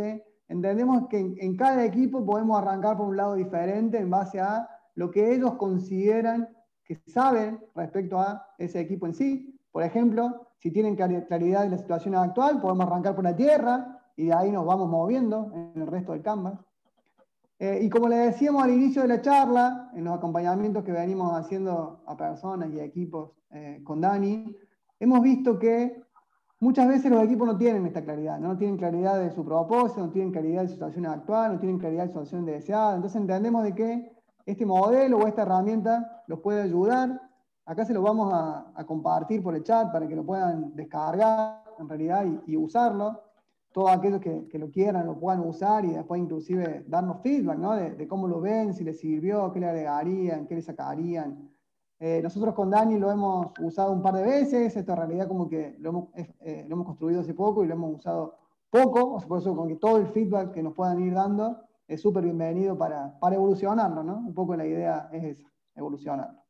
entendemos que en, en cada equipo podemos arrancar por un lado diferente en base a lo que ellos consideran que saben respecto a ese equipo en sí. Por ejemplo, si tienen claridad de la situación actual, podemos arrancar por la tierra y de ahí nos vamos moviendo en el resto del Canvas. Eh, y como le decíamos al inicio de la charla, en los acompañamientos que venimos haciendo a personas y a equipos eh, con Dani, hemos visto que muchas veces los equipos no tienen esta claridad, no tienen claridad de su propósito, no tienen claridad de su situación actual, no tienen claridad de su situación deseada. Entonces entendemos de que este modelo o esta herramienta los puede ayudar. Acá se lo vamos a, a compartir por el chat para que lo puedan descargar en realidad y, y usarlo. Todos aquellos que, que, lo quieran lo puedan usar y después inclusive darnos feedback, ¿no? de, de cómo lo ven, si les sirvió, qué le agregarían, qué le sacarían. Eh, nosotros con Dani lo hemos usado un par de veces, esto en realidad como que lo hemos, eh, lo hemos construido hace poco y lo hemos usado poco, o sea, por eso con que todo el feedback que nos puedan ir dando es súper bienvenido para, para evolucionarlo, ¿no? Un poco la idea es esa, evolucionarlo.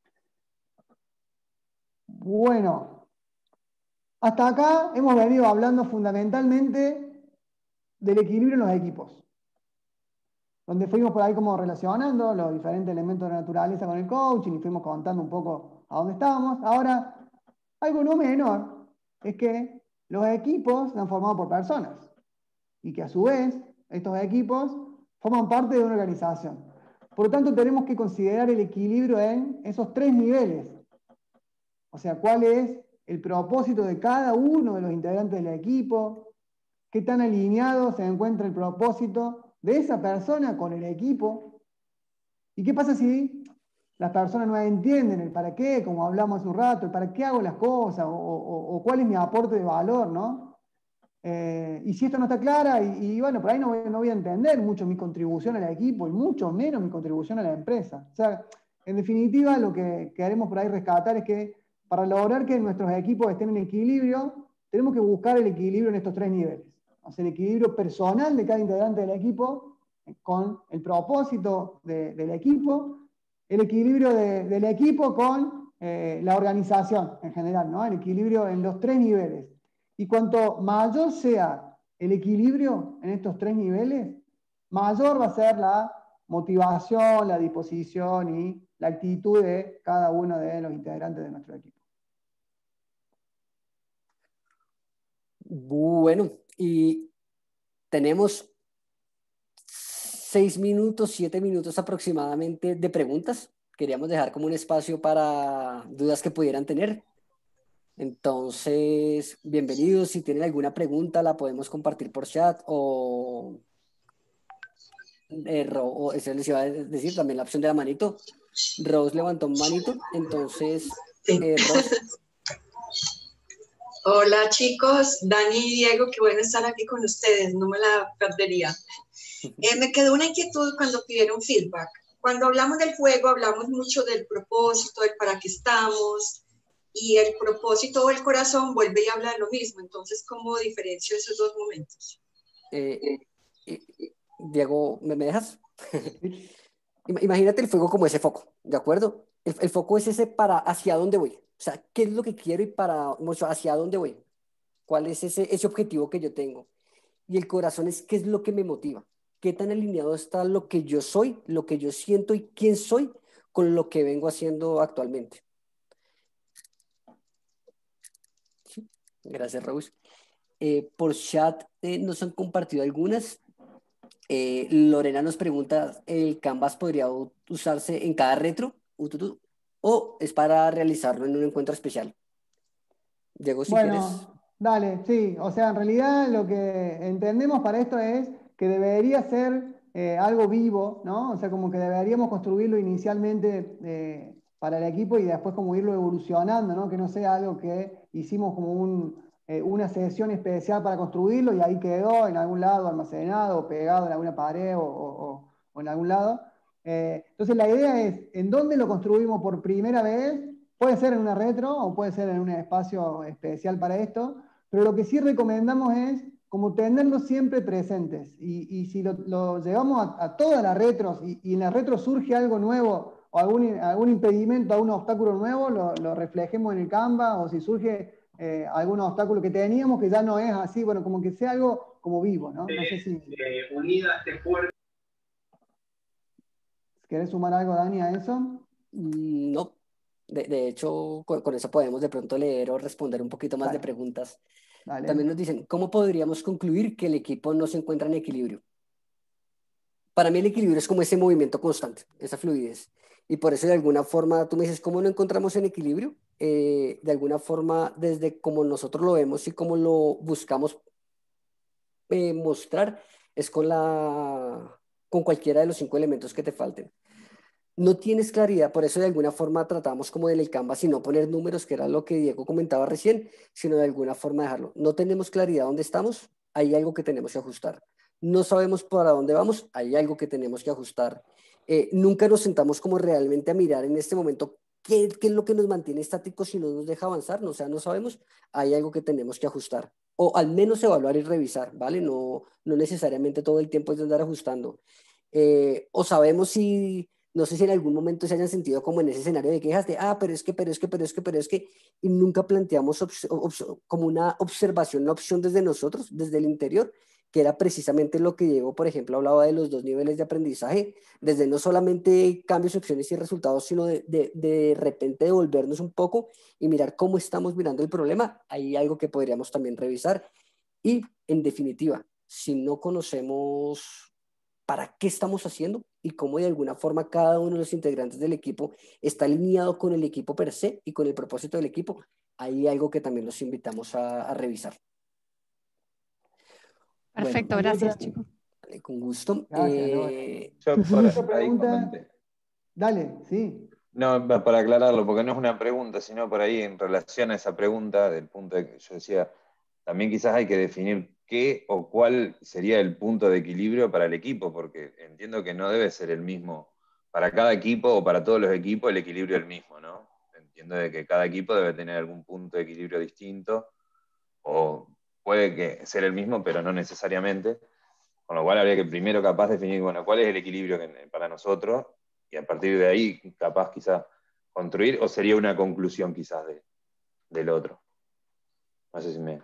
Bueno, hasta acá hemos venido hablando fundamentalmente del equilibrio en los equipos, donde fuimos por ahí como relacionando los diferentes elementos de la naturaleza con el coaching y fuimos contando un poco a dónde estábamos. Ahora, algo no menor es que los equipos están formados por personas y que a su vez estos equipos forman parte de una organización. Por lo tanto, tenemos que considerar el equilibrio en esos tres niveles. O sea, cuál es el propósito de cada uno de los integrantes del equipo, qué tan alineado se encuentra el propósito de esa persona con el equipo, y qué pasa si las personas no entienden el para qué, como hablamos hace un rato, el para qué hago las cosas, o, o, o cuál es mi aporte de valor, ¿no? Eh, y si esto no está clara, y, y bueno, por ahí no voy, no voy a entender mucho mi contribución al equipo, y mucho menos mi contribución a la empresa. O sea, en definitiva, lo que queremos por ahí rescatar es que para lograr que nuestros equipos estén en equilibrio, tenemos que buscar el equilibrio en estos tres niveles. O sea, el equilibrio personal de cada integrante del equipo con el propósito de, del equipo, el equilibrio de, del equipo con eh, la organización en general, ¿no? El equilibrio en los tres niveles. Y cuanto mayor sea el equilibrio en estos tres niveles, mayor va a ser la motivación, la disposición y la actitud de cada uno de los integrantes de nuestro equipo. Bueno, y tenemos seis minutos, siete minutos aproximadamente de preguntas. Queríamos dejar como un espacio para dudas que pudieran tener. Entonces, bienvenidos. Si tienen alguna pregunta, la podemos compartir por chat o, eh, Ro- o eso les iba a decir también la opción de la manito. Rose levantó un manito. Entonces, Sí. eh, Rose. Hola chicos, Dani y Diego, qué bueno estar aquí con ustedes, no me la perdería. Eh, me quedó una inquietud cuando pidieron feedback. Cuando hablamos del juego, hablamos mucho del propósito, del para qué estamos, y el propósito o el corazón vuelve y habla de lo mismo. Entonces, ¿cómo diferencio esos dos momentos? Eh, eh, Diego, ¿me, me dejas? Imagínate el fuego como ese foco, ¿de acuerdo? El, el foco es ese para hacia dónde voy. O sea, ¿qué es lo que quiero y para mucho hacia dónde voy? ¿Cuál es ese, ese objetivo que yo tengo? Y el corazón es qué es lo que me motiva. ¿Qué tan alineado está lo que yo soy, lo que yo siento y quién soy con lo que vengo haciendo actualmente? Sí. Gracias, Rose. Eh, por chat eh, nos han compartido algunas. Eh, Lorena nos pregunta, ¿el Canvas podría u- usarse en cada retro? Ututu, ¿O es para realizarlo en un encuentro especial? Diego, si quieres. Bueno, dale, sí. O sea, en realidad lo que entendemos para esto es que debería ser eh, algo vivo, ¿no? O sea, como que deberíamos construirlo inicialmente eh, para el equipo y después como irlo evolucionando, ¿no? Que no sea algo que hicimos como un, eh, una sesión especial para construirlo y ahí quedó en algún lado almacenado o pegado en alguna pared o, o- o- o en algún lado. Eh, entonces la idea es, ¿en dónde lo construimos por primera vez? Puede ser en una retro o puede ser en un espacio especial para esto, pero lo que sí recomendamos es como tenerlos siempre presentes. Y, y si lo, lo llevamos a, a, todas las retros y, y en la retro surge algo nuevo o algún, algún impedimento, algún obstáculo nuevo, lo, lo reflejemos en el Canva, o si surge eh, algún obstáculo que teníamos que ya no es así, bueno, como que sea algo como vivo, ¿no? No sé si... Eh, unido a este fuerte... ¿Querés sumar algo, Dani, a eso? Mm, No, de, de hecho, con, con eso podemos de pronto leer o responder un poquito más de Dale, preguntas. También dale. nos dicen, ¿cómo podríamos concluir que el equipo no se encuentra en equilibrio? Para mí el equilibrio es como ese movimiento constante, esa fluidez. Y por eso de alguna forma, tú me dices, ¿cómo no encontramos en equilibrio? Eh, de alguna forma, desde como nosotros lo vemos y como lo buscamos eh, mostrar, es con la, con cualquiera de los cinco elementos que te falten. No tienes claridad, por eso de alguna forma tratamos como en el Canvas y no poner números, que era lo que Diego comentaba recién, sino de alguna forma dejarlo. No tenemos claridad dónde estamos, hay algo que tenemos que ajustar. No sabemos para dónde vamos, hay algo que tenemos que ajustar. Eh, nunca nos sentamos como realmente a mirar en este momento qué, qué es lo que nos mantiene estáticos y no nos deja avanzar, no, o sea, no sabemos, hay algo que tenemos que ajustar. O al menos evaluar y revisar, ¿vale? No, no necesariamente todo el tiempo es de andar ajustando. Eh, o sabemos si no sé si en algún momento se hayan sentido como en ese escenario de quejas de, ah, pero es que, pero es que, pero es que, pero es que, y nunca planteamos obs- obs- como una observación, una opción desde nosotros, desde el interior, que era precisamente lo que Diego, por ejemplo, hablaba de los dos niveles de aprendizaje, desde no solamente cambios, opciones y resultados, sino de, de, de repente devolvernos un poco y mirar cómo estamos mirando el problema. Hay algo que podríamos también revisar. Y, en definitiva, si no conocemos para qué estamos haciendo y cómo de alguna forma cada uno de los integrantes del equipo está alineado con el equipo per se y con el propósito del equipo, hay algo que también los invitamos a, a revisar. Perfecto, Hay gracias, otra. chicos. Vale, con gusto. Gracias, Lore. Eh, Yo Otra por ahí pregunta. comenté. Dale, sí. No, pa- para aclararlo, porque no es una pregunta, sino por ahí en relación a esa pregunta, del punto de que yo decía, también quizás hay que definir qué o cuál sería el punto de equilibrio para el equipo, porque entiendo que no debe ser el mismo para cada equipo o para todos los equipos el equilibrio el mismo, ¿no? Entiendo de que cada equipo debe tener algún punto de equilibrio distinto, o puede que ser el mismo, pero no necesariamente, con lo cual habría que primero capaz definir, bueno, cuál es el equilibrio que, para nosotros, y a partir de ahí capaz quizás construir, o sería una conclusión quizás de, del otro. No sé si me,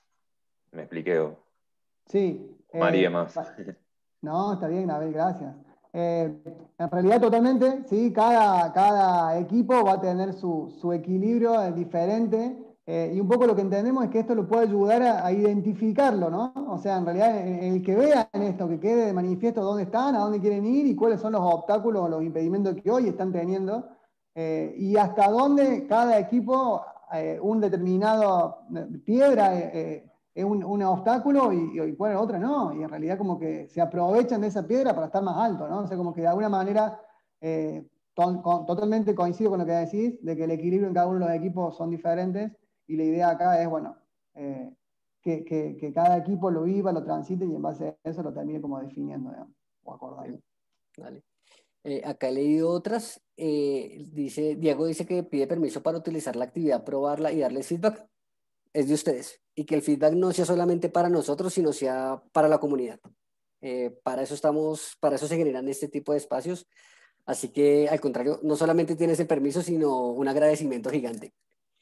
me expliqué o, Sí. o María eh, más. pa- no, está bien, Abel, gracias. Eh, en realidad, totalmente, sí, cada, cada equipo va a tener su, su equilibrio eh, diferente. eh, y un poco lo que entendemos es que esto lo puede ayudar a, a identificarlo, ¿no? O sea, en realidad, el, el que vea en esto, que quede de manifiesto dónde están, a dónde quieren ir y cuáles son los obstáculos o los impedimentos que hoy están teniendo, eh, y hasta dónde cada equipo, eh, un determinado eh, piedra, eh, eh, es un, un obstáculo y, y bueno, otra no, y en realidad como que se aprovechan de esa piedra para estar más alto, ¿no? O sea, como que de alguna manera eh, to con, totalmente coincido con lo que decís, de que el equilibrio en cada uno de los equipos son diferentes y la idea acá es, bueno, eh, que, que, que cada equipo lo viva, lo transite y en base a eso lo termine como definiendo, digamos, o acordando. vale. Eh, acá he leído otras. Eh, dice, Diego dice que pide permiso para utilizar la actividad, probarla y darle feedback. Es de ustedes. Y que el feedback no sea solamente para nosotros, sino sea para la comunidad. Eh, para eso estamos, para eso se generan este tipo de espacios. Así que, al contrario, no solamente tienes el permiso, sino un agradecimiento gigante.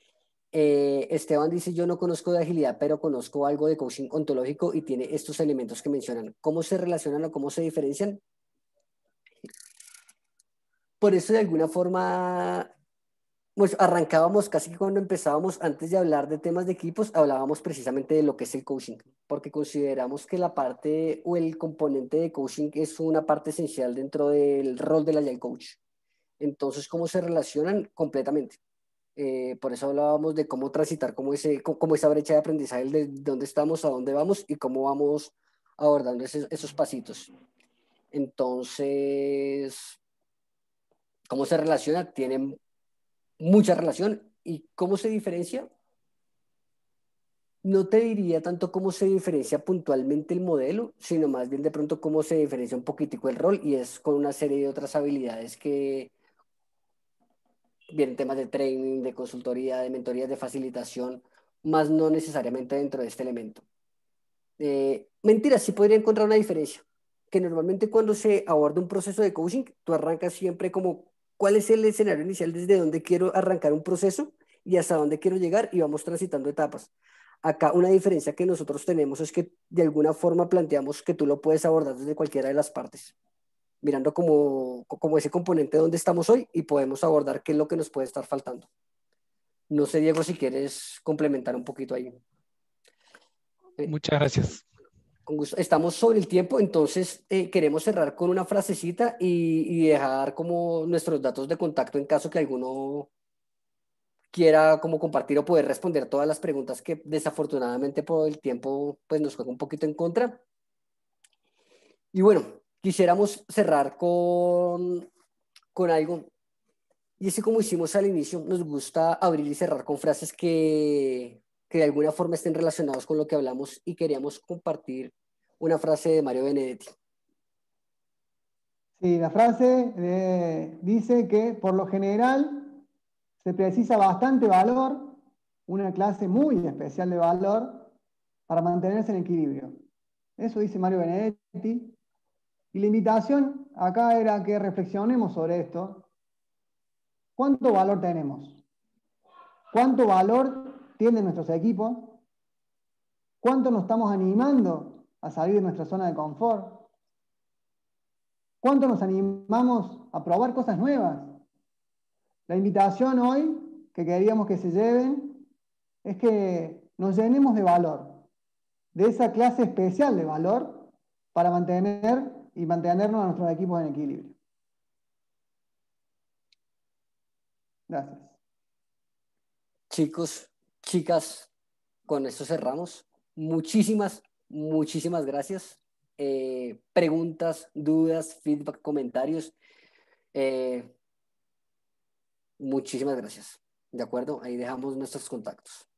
Eh, Esteban dice, yo no conozco de agilidad, pero conozco algo de coaching ontológico y tiene estos elementos que mencionan. ¿Cómo se relacionan o cómo se diferencian? Por eso, de alguna forma, pues arrancábamos casi que cuando empezábamos, antes de hablar de temas de equipos, hablábamos precisamente de lo que es el coaching, porque consideramos que la parte o el componente de coaching es una parte esencial dentro del rol del Agile Coach. Entonces, ¿cómo se relacionan? Completamente. Eh, por eso hablábamos de cómo transitar como, ese, como esa brecha de aprendizaje de dónde estamos, a dónde vamos y cómo vamos abordando esos, esos pasitos. Entonces, ¿cómo se relaciona? Tienen mucha relación. ¿Y cómo se diferencia? No te diría tanto cómo se diferencia puntualmente el modelo, sino más bien de pronto cómo se diferencia un poquitico el rol y es con una serie de otras habilidades que vienen temas de training, de consultoría, de mentorías, de facilitación, más no necesariamente dentro de este elemento. Eh, mentira, sí podría encontrar una diferencia, que normalmente cuando se aborda un proceso de coaching, tú arrancas siempre como cuál es el escenario inicial, desde dónde quiero arrancar un proceso y hasta dónde quiero llegar y vamos transitando etapas. Acá una diferencia que nosotros tenemos es que de alguna forma planteamos que tú lo puedes abordar desde cualquiera de las partes, mirando como, como ese componente donde estamos hoy y podemos abordar qué es lo que nos puede estar faltando. No sé, Diego, si quieres complementar un poquito ahí. Eh, Muchas gracias. Con gusto. Estamos sobre el tiempo, entonces eh, queremos cerrar con una frasecita y, y dejar como nuestros datos de contacto en caso que alguno quiera como compartir o poder responder todas las preguntas que desafortunadamente por el tiempo pues nos juega un poquito en contra. Y bueno, quisiéramos cerrar con, con algo. Y es que como hicimos al inicio, nos gusta abrir y cerrar con frases que, que de alguna forma estén relacionados con lo que hablamos y queríamos compartir una frase de Mario Benedetti. Sí, la frase eh, dice que por lo general se precisa bastante valor, una clase muy especial de valor, para mantenerse en equilibrio. Eso dice Mario Benedetti. Y la invitación acá era que reflexionemos sobre esto. ¿Cuánto valor tenemos? ¿Cuánto valor tienen nuestros equipos? ¿Cuánto nos estamos animando a salir de nuestra zona de confort? ¿Cuánto nos animamos a probar cosas nuevas? La invitación hoy que queríamos que se lleven es que nos llenemos de valor, de esa clase especial de valor para mantener y mantenernos a nuestros equipos en equilibrio. Gracias. Chicos, chicas, con esto cerramos. Muchísimas, muchísimas gracias. Eh, preguntas, dudas, feedback, comentarios. Eh, muchísimas gracias. ¿De acuerdo? Ahí dejamos nuestros contactos.